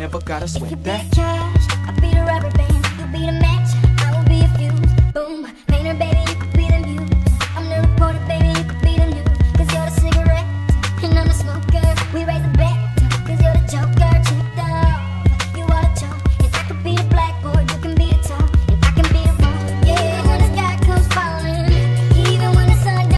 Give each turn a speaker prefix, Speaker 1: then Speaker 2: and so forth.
Speaker 1: never gotta
Speaker 2: You
Speaker 1: sweat
Speaker 2: be the
Speaker 1: that.
Speaker 2: cash, I'll be the rubber band. You be the match, I will be a fuse. Boom, painter baby, you could be the muse. I'm the reporter baby, you could be the news. Cause you're the cigarette, and I'm the smoker. We raise the bet, cause you're the joker.